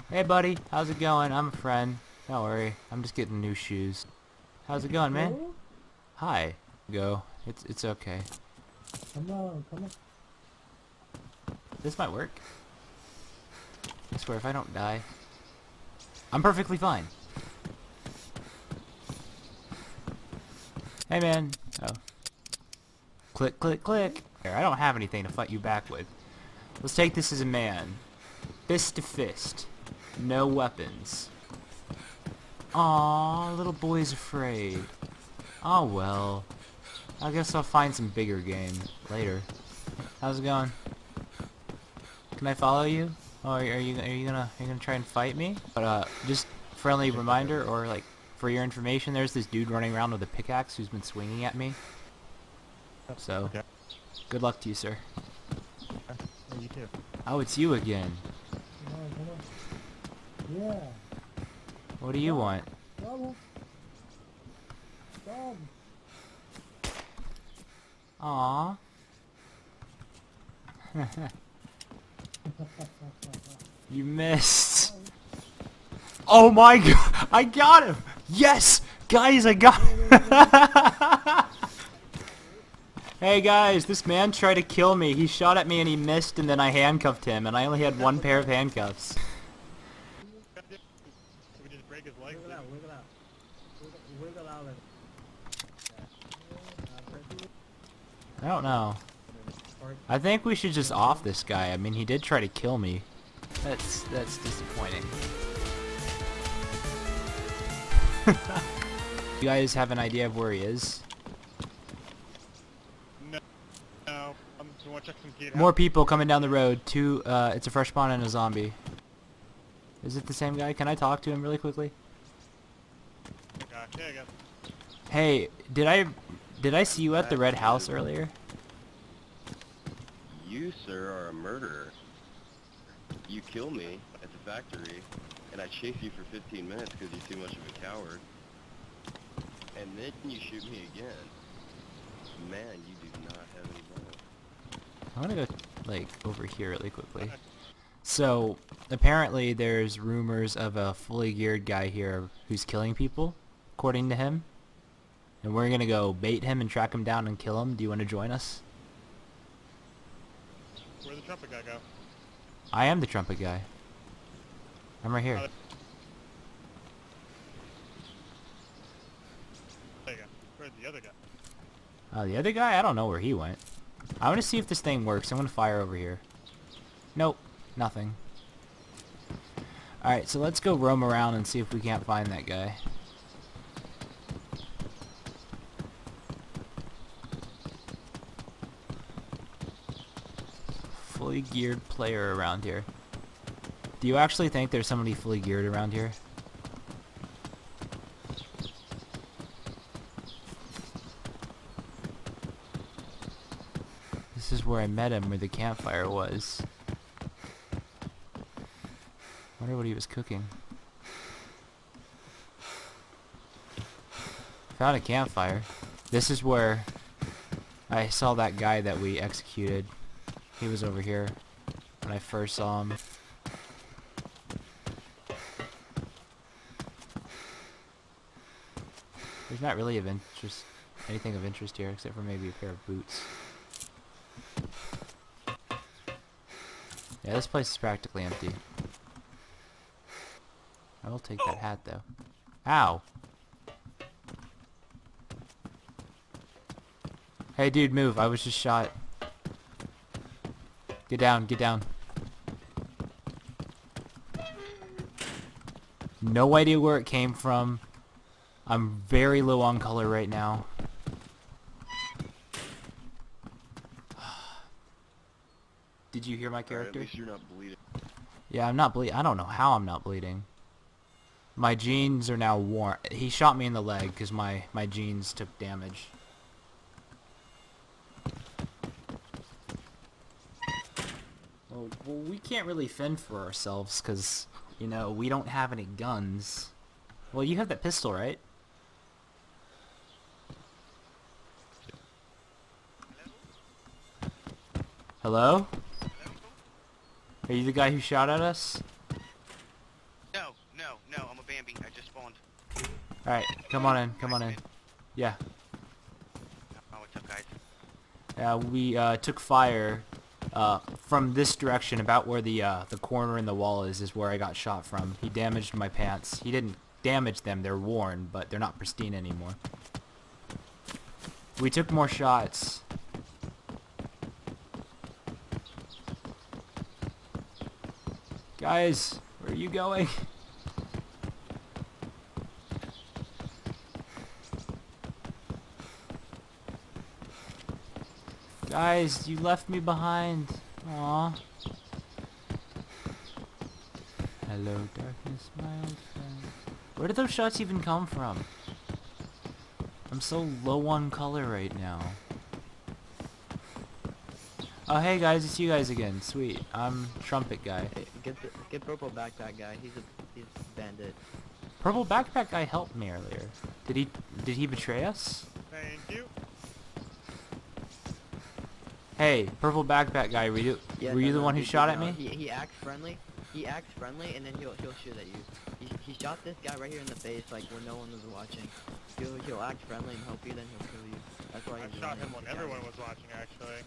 Hey buddy, how's it going? I'm a friend. Don't worry, I'm just getting new shoes. How's it going, man? Hello? Hi. Go. It's okay. Come on, come on. This might work. I swear if I don't die, I'm perfectly fine. Hey man. Oh. Click, click, click. Here, I don't have anything to fight you back with. Let's take this as a man. Fist to fist. No weapons. Aw, little boy's afraid. Oh well. I guess I'll find some bigger game later. How's it going? Can I follow you? Oh, are you gonna try and fight me? But just friendly reminder, or like for your information, there's this dude running around with a pickaxe who's been swinging at me. So, Okay. good luck to you, sir. Yeah, you too. Oh, it's you again. Come on, come on. Yeah. What do you want? Stop. Stop. Aww. You missed. Oh my god! I got him! Yes! Guys, I got him! Hey guys, this man tried to kill me. He shot at me and he missed, and then I handcuffed him, and I only had one pair of handcuffs. Did we just break his leg? Wiggle out, wiggle out. Wiggle out. I don't know. I think we should just off this guy. I mean, he did try to kill me. That's disappointing. You guys have an idea of where he is? No. No. You want to check some gate More people coming down the road. It's a fresh spawn and a zombie. Is it the same guy? Can I talk to him really quickly? Yeah, I guess. Hey, did I see you at the red house earlier? You, sir, are a murderer. You kill me at the factory, and I chase you for 15 minutes because you're too much of a coward. And then you shoot me again. Man, you do not have any balls. I'm gonna go, like, over here really quickly. So, apparently there's rumors of a fully geared guy here who's killing people, according to him. And we're gonna go bait him and track him down and kill him. Do you want to join us? Where'd the trumpet guy go? I am the trumpet guy. I'm right here. There you go. Where's the other guy? The other guy? I don't know where he went. I want to see if this thing works. I'm gonna fire over here. Nope. Nothing. Alright, so let's go roam around and see if we can't find that guy. Fully geared player around here. Do you actually think there's somebody fully geared around here? This is where I met him, where the campfire was. Wonder what he was cooking. Found a campfire. This is where I saw that guy that we executed. He was over here when I first saw him. There's not really anything of interest here except for maybe a pair of boots. Yeah, this place is practically empty. I will take that hat though. Ow! Hey dude, move. I was just shot. Get down, get down. No idea where it came from. I'm very low on color right now. Did you hear my Alright, character? at least you're not bleeding. Yeah, I'm not bleeding. I don't know how I'm not bleeding. My jeans are now worn. He shot me in the leg because my jeans took damage. Well, we can't really fend for ourselves because, you know, we don't have any guns. Well, you have that pistol, right? Hello? Are you the guy who shot at us? Alright, come on in, come on in. Yeah. Oh, what's up, guys? We took fire from this direction, about where the corner in the wall is where I got shot from. He damaged my pants. He didn't damage them, they're worn, but they're not pristine anymore. We took more shots. Guys, where are you going? Guys, you left me behind. Aw. Hello, darkness, my old friend. Where did those shots even come from? I'm so low on color right now. Oh, hey guys, it's you guys again. Sweet. I'm Trumpet Guy. Hey, get purple backpack guy. He's a bandit. Purple backpack guy helped me earlier. Did he betray us? Thank you. Hey, purple backpack guy, were you the one who shot at me? He acts friendly. He acts friendly, and then he'll shoot at you. He shot this guy right here in the face, like when no one was watching. He'll act friendly and help you, then he'll kill you. That's why I he's shot running him when the everyone guy. was watching, actually.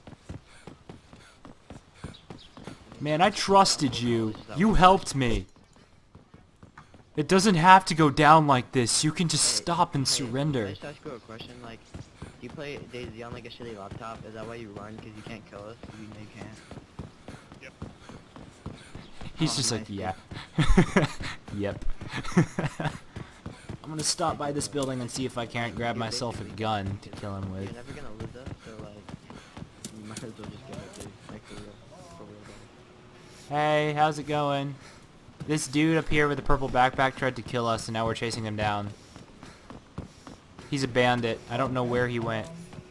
Man, I trusted you. You helped me. It doesn't have to go down like this. You can just stop and Can surrender. I just ask you a question? Like, do you play DayZ on like a shitty laptop? Is that why you run? Because you can't kill us? You know you can't. Yep. He's Oh, just like, nice, yeah. Yep. I'm gonna stop by this building and see if I can't grab myself a gun to kill him You're with. never gonna lose us, so like, you might as well just get it, dude. Like, for real, though. Hey, how's it going? This dude up here with the purple backpack tried to kill us and now we're chasing him down. He's a bandit. I don't know where he went.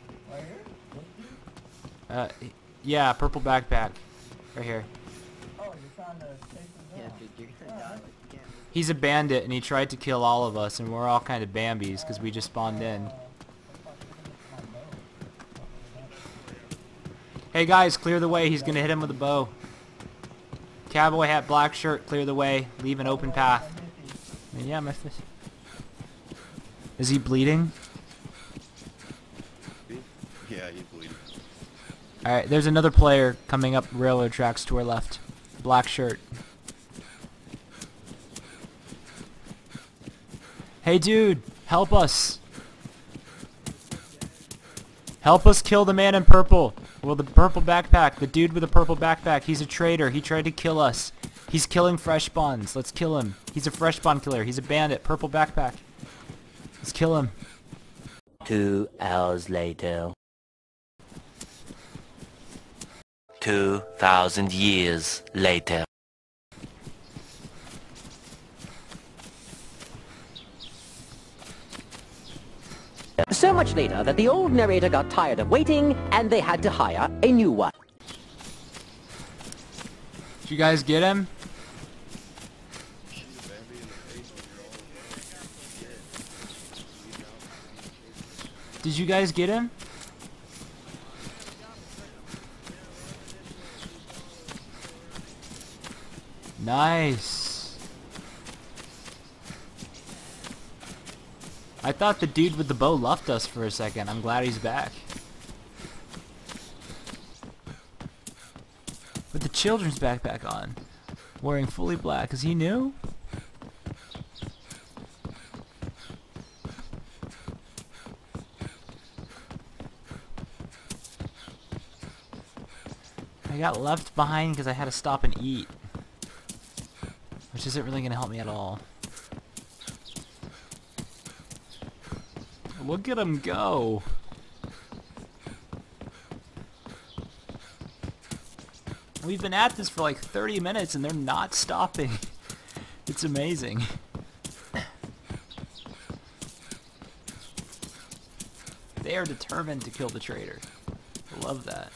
Yeah, purple backpack. Right here. Oh, you're trying to chase him Yeah, down. dude, you're gonna die. You can't. He's a bandit and he tried to kill all of us and we're all kind of Bambis because we just spawned in. Hey guys, clear the way. He's gonna hit him with a bow. Cowboy hat, black shirt, clear the way. Leave an open path. And yeah, my fist. Is he bleeding? Yeah, he's bleeding. Alright, there's another player coming up railroad tracks to our left. Black shirt. Hey dude, help us. Help us kill the man in purple. Well, the purple backpack. The dude with the purple backpack. He's a traitor. He tried to kill us. He's killing fresh spawns. Let's kill him. He's a fresh spawn killer. He's a bandit. Purple backpack. Let's kill him. 2 hours later. 2,000 years later. So much later that the old narrator got tired of waiting and they had to hire a new one. Did you guys get him? Shoot a Bambi in the face when you're all alone. Shit. Leave out. Did you guys get him? Nice. I thought the dude with the bow left us for a second. I'm glad he's back. With the children's backpack on. Wearing fully black. Is he new? I got left behind because I had to stop and eat. Which isn't really going to help me at all. Look at him go. We've been at this for like 30 minutes and they're not stopping. It's amazing. They are determined to kill the traitor. I love that.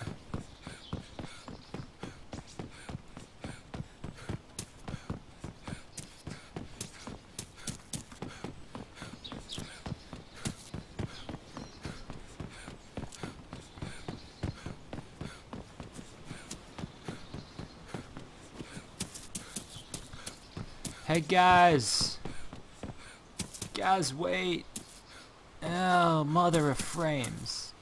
Hey guys! Guys, wait. Oh, mother of frames.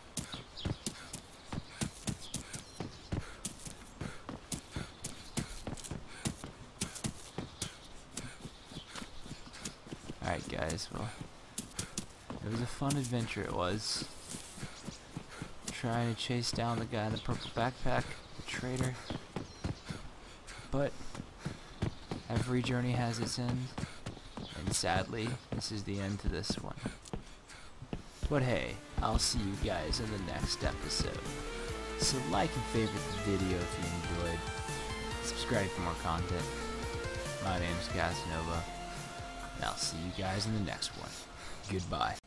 Alright guys, well, it was a fun adventure, it was. Trying to chase down the guy in the purple backpack, the traitor. But every journey has its end, and sadly, this is the end to this one. But hey, I'll see you guys in the next episode. So like and favorite the video if you enjoyed. Subscribe for more content. My name's Casanova, and I'll see you guys in the next one. Goodbye.